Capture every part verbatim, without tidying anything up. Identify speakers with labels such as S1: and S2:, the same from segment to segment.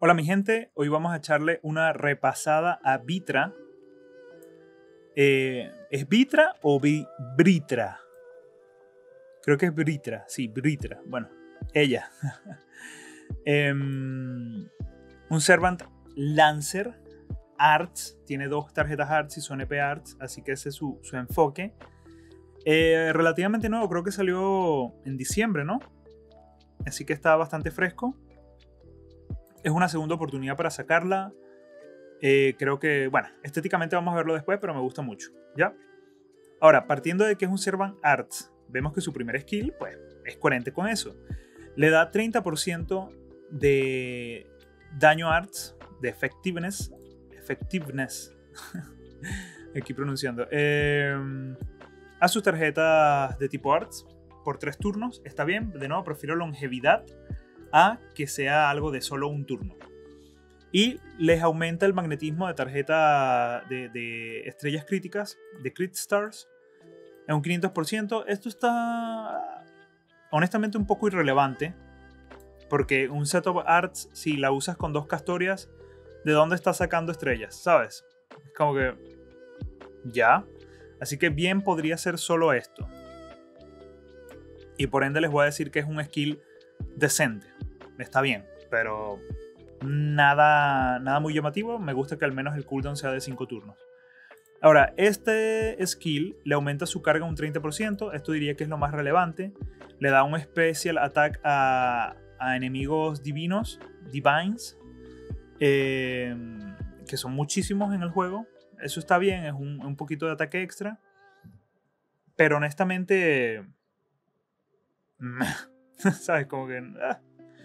S1: Hola mi gente, hoy vamos a echarle una repasada a Vitra. Eh, ¿Es Vitra o Vi- Britra? Creo que es Britra, sí, Britra. Bueno, ella. Em, un Servant Lancer Arts, tiene dos tarjetas Arts y son E P Arts, así que ese es su, su enfoque. Eh, relativamente nuevo, creo que salió en diciembre, ¿no? Así que está bastante fresco. Es una segunda oportunidad para sacarla. Eh, creo que, bueno, estéticamente vamos a verlo después, pero me gusta mucho, ¿ya? Ahora, partiendo de que es un Servant Arts, vemos que su primer skill, pues, es coherente con eso. Le da treinta por ciento de daño Arts, de effectiveness, effectiveness, aquí pronunciando, eh, a sus tarjetas de tipo Arts por tres turnos. Está bien, de nuevo, prefiero longevidad a que sea algo de solo un turno. Y les aumenta el magnetismo de tarjeta de, de estrellas críticas, de Crit Stars, en un quinientos por ciento. Esto está honestamente un poco irrelevante, porque un set of arts, si la usas con dos Castorias, ¿de dónde estás sacando estrellas? ¿Sabes? Es como que ya. Así que bien podría ser solo esto. Y por ende les voy a decir que es un skill decente. Está bien, pero nada, nada muy llamativo. Me gusta que al menos el cooldown sea de cinco turnos. Ahora, este skill le aumenta su carga un treinta por ciento. Esto diría que es lo más relevante. Le da un special attack a, a enemigos divinos, divines, eh, que son muchísimos en el juego. Eso está bien, es un, un poquito de ataque extra. Pero honestamente, ¿sabes? Como que ah,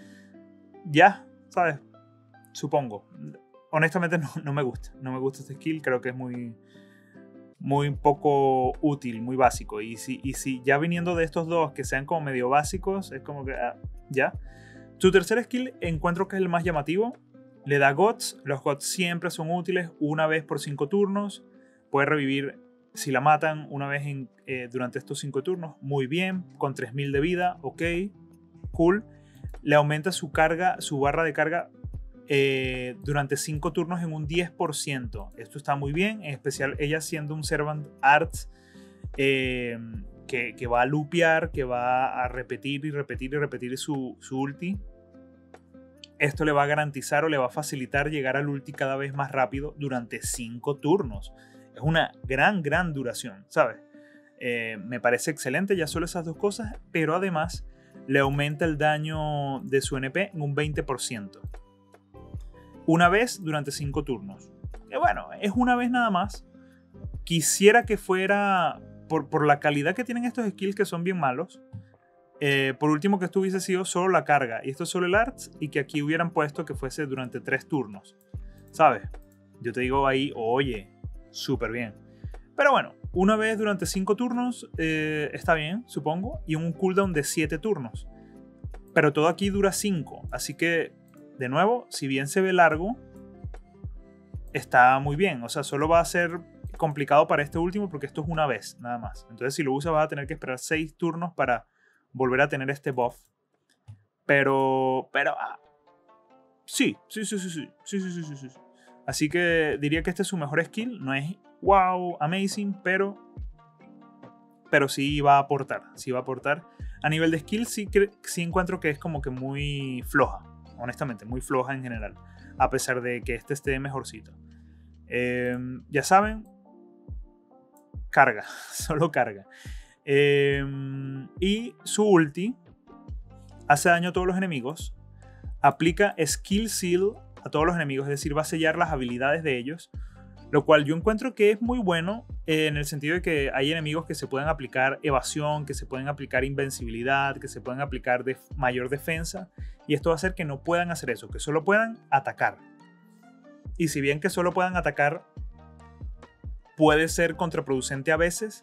S1: ya, ¿sabes? Supongo. Honestamente no, no me gusta. No me gusta este skill. Creo que es muy, muy poco útil, muy básico. Y si, y si ya viniendo de estos dos que sean como medio básicos, es como que ah, ya. Su tercer skill encuentro que es el más llamativo. Le da Gods. Los Gods siempre son útiles una vez por cinco turnos. Puede revivir si la matan una vez en, eh, durante estos cinco turnos. Muy bien. Con tres mil de vida. Ok. Cool. Le aumenta su carga, su barra de carga eh, durante cinco turnos en un diez por ciento. Esto está muy bien. En especial ella siendo un Servant Arts eh, que, que va a lupear, que va a repetir y repetir y repetir su, su ulti. Esto le va a garantizar o le va a facilitar llegar al ulti cada vez más rápido durante cinco turnos. Es una gran, gran duración, ¿sabes? Eh, me parece excelente ya solo esas dos cosas, pero además le aumenta el daño de su N P en un veinte por ciento. Una vez durante cinco turnos. Eh, bueno, es una vez nada más. Quisiera que fuera, por, por la calidad que tienen estos skills que son bien malos, Eh, por último que esto hubiese sido solo la carga y esto es solo el arts y que aquí hubieran puesto que fuese durante tres turnos, ¿sabes? Yo te digo ahí, oye, súper bien. Pero bueno, una vez durante cinco turnos eh, está bien, supongo, y un cooldown de siete turnos. Pero todo aquí dura cinco, así que, de nuevo, si bien se ve largo, está muy bien. O sea, solo va a ser complicado para este último porque esto es una vez, nada más. Entonces si lo usas vas a tener que esperar seis turnos para volver a tener este buff. Pero, pero, ah, sí, sí, sí, sí, sí, sí, sí, sí, sí, sí. Así que diría que este es su mejor skill. No es wow, amazing, pero, pero sí va a aportar, sí va a aportar. A nivel de skill sí, sí encuentro que es como que muy floja, honestamente, muy floja en general. A pesar de que este esté mejorcito. Eh, ya saben, carga, solo carga. Eh, y su ulti hace daño a todos los enemigos, aplica Skill Seal a todos los enemigos, es decir, va a sellar las habilidades de ellos, lo cual yo encuentro que es muy bueno eh, en el sentido de que hay enemigos que se pueden aplicar evasión, que se pueden aplicar invencibilidad, que se pueden aplicar de mayor defensa, y esto va a hacer que no puedan hacer eso, que solo puedan atacar. Y si bien que solo puedan atacar puede ser contraproducente a veces,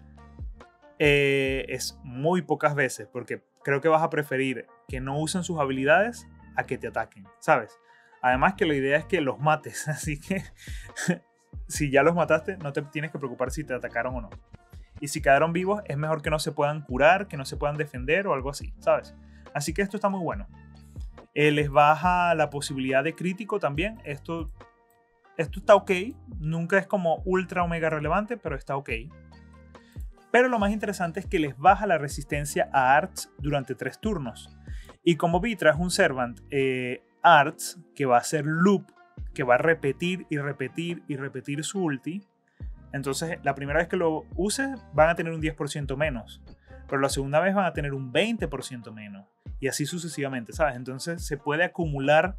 S1: Eh, es muy pocas veces, porque creo que vas a preferir que no usen sus habilidades a que te ataquen, ¿sabes? Además que la idea es que los mates, así que si ya los mataste no te tienes que preocupar si te atacaron o no. Y si quedaron vivos es mejor que no se puedan curar, que no se puedan defender o algo así, ¿sabes? Así que esto está muy bueno. Eh, les baja la posibilidad de crítico también. Esto, esto está ok. Nunca es como ultra omega relevante, pero está ok. Pero lo más interesante es que les baja la resistencia a Arts durante tres turnos. Y como Vitra es un Servant eh, Arts que va a hacer loop, que va a repetir y repetir y repetir su ulti, entonces la primera vez que lo uses van a tener un diez por ciento menos. Pero la segunda vez van a tener un veinte por ciento menos. Y así sucesivamente, ¿sabes? Entonces se puede acumular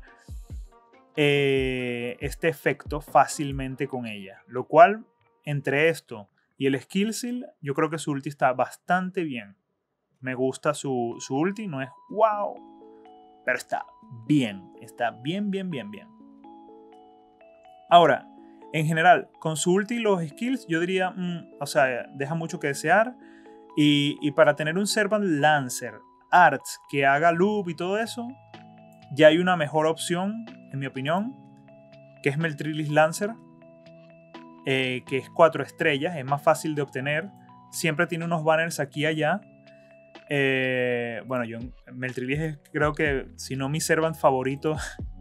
S1: eh, este efecto fácilmente con ella. Lo cual, entre esto y el Skill Seal, yo creo que su ulti está bastante bien. Me gusta su, su ulti, no es wow, pero está bien. Está bien, bien, bien, bien. Ahora, en general, con su ulti y los skills, yo diría, mmm, o sea, deja mucho que desear. Y, y para tener un Servant Lancer Arts que haga loop y todo eso, ya hay una mejor opción, en mi opinión, que es Meltrilis Lancer, eh, que es cuatro estrellas, es más fácil de obtener, siempre tiene unos banners aquí y allá. Eh, bueno, yo Meltrilis es, creo que, si no mi Servant favorito,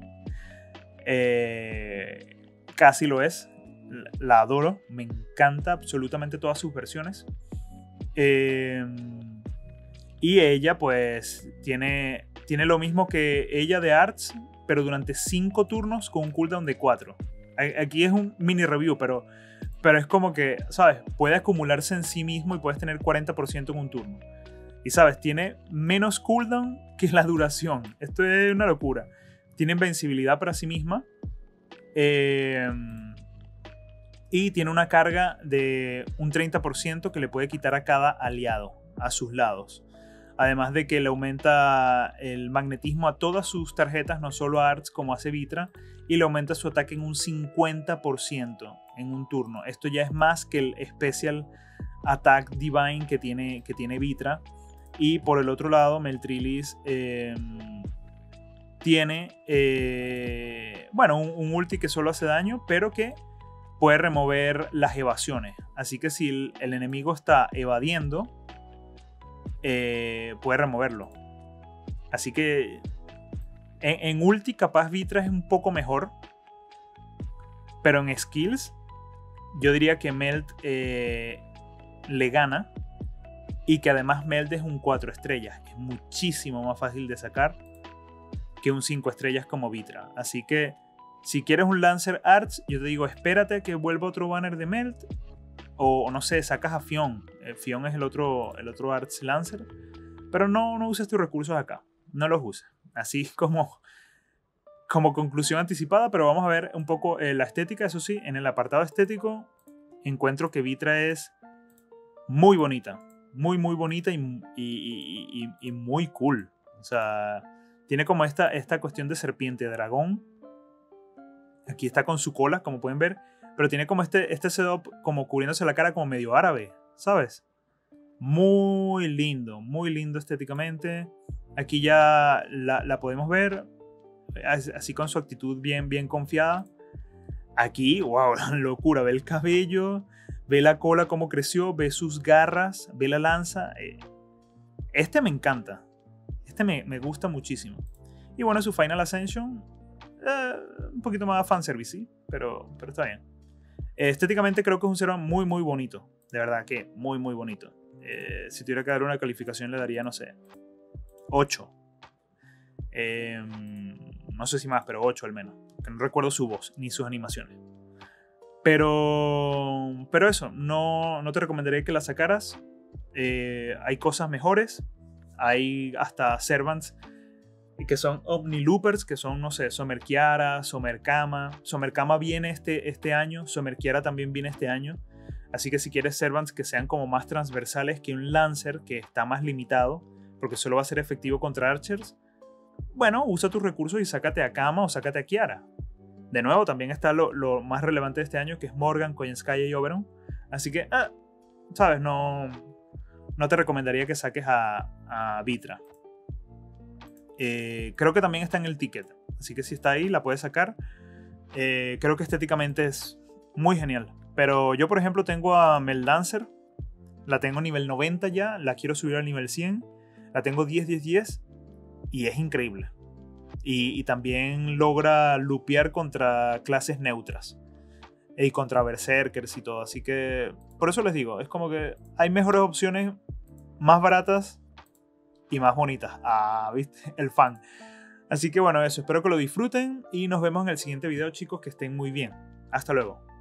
S1: eh, casi lo es. La adoro, me encanta absolutamente todas sus versiones. Eh, y ella pues tiene, tiene lo mismo que ella de Arts, pero durante cinco turnos con un cooldown de cuatro. Aquí es un mini review, pero, pero es como que, ¿sabes? Puede acumularse en sí mismo y puedes tener cuarenta por ciento en un turno. Y, ¿sabes? Tiene menos cooldown que la duración. Esto es una locura. Tiene invencibilidad para sí misma. Eh... Y tiene una carga de un treinta por ciento que le puede quitar a cada aliado, a sus lados. Además de que le aumenta el magnetismo a todas sus tarjetas, no solo a Arts como hace Vitra, y le aumenta su ataque en un cincuenta por ciento en un turno. Esto ya es más que el Special Attack Divine que tiene, que tiene Vitra. Y por el otro lado, Meltrilis eh, tiene eh, bueno, un, un ulti que solo hace daño, pero que puede remover las evasiones. Así que si el, el enemigo está evadiendo, eh, puede removerlo. Así que en, en ulti capaz Vitra es un poco mejor, pero en skills yo diría que Melt eh, le gana, y que además Melt es un cuatro estrellas. Es muchísimo más fácil de sacar que un cinco estrellas como Vitra. Así que si quieres un Lancer Arts, yo te digo, espérate que vuelva otro banner de Melt. O, o no sé, sacas a Fion. Eh, Fion es el otro, el otro Arts Lancer. Pero no, no uses tus recursos acá. No los uses. Así como, como conclusión anticipada. Pero vamos a ver un poco eh, la estética. Eso sí, en el apartado estético encuentro que Vitra es muy bonita. Muy, muy bonita y, y, y, y, y muy cool. O sea, tiene como esta, esta cuestión de serpiente dragón. Aquí está con su cola, como pueden ver. Pero tiene como este, este setup como cubriéndose la cara como medio árabe, ¿sabes? Muy lindo, muy lindo estéticamente. Aquí ya la, la podemos ver. Así con su actitud bien, bien confiada. Aquí, wow, locura. Ve el cabello, ve la cola como creció, ve sus garras, ve la lanza. Este me encanta. Este me, me gusta muchísimo. Y bueno, su Final Ascension... Eh, un poquito más fanservice, ¿sí? pero, pero está bien. Eh, estéticamente creo que es un Servant muy muy bonito. De verdad que muy muy bonito. Eh, si tuviera que dar una calificación le daría, no sé, ocho. Eh, no sé si más, pero ocho al menos. Que no recuerdo su voz ni sus animaciones. Pero, pero eso, no, no te recomendaría que la sacaras. Eh, hay cosas mejores. Hay hasta Servants que son Omniloopers, que son, no sé, Somerkiara, Somerkama. Somerkama viene este, este año, Somerkiara también viene este año. Así que si quieres Servants que sean como más transversales que un Lancer, que está más limitado, porque solo va a ser efectivo contra Archers, bueno, usa tus recursos y sácate a Kama o sácate a Kiara. De nuevo, también está lo, lo más relevante de este año, que es Morgan, Koyenskaya y Oberon. Así que, ah, sabes, no, no te recomendaría que saques a, a Vitra. Eh, creo que también está en el ticket, así que si está ahí la puedes sacar. Eh, creo que estéticamente es muy genial. Pero yo, por ejemplo, tengo a Mel Dancer. La tengo a nivel noventa ya. La quiero subir al nivel cien. La tengo diez, diez, diez. Y es increíble. Y, y también logra lupear contra clases neutras. Y contra berserkers y todo. Así que por eso les digo, es como que hay mejores opciones, más baratas y más bonitas. Ah, ¿viste? El fan. Así que bueno, eso. Espero que lo disfruten y nos vemos en el siguiente video, chicos. Que estén muy bien. Hasta luego.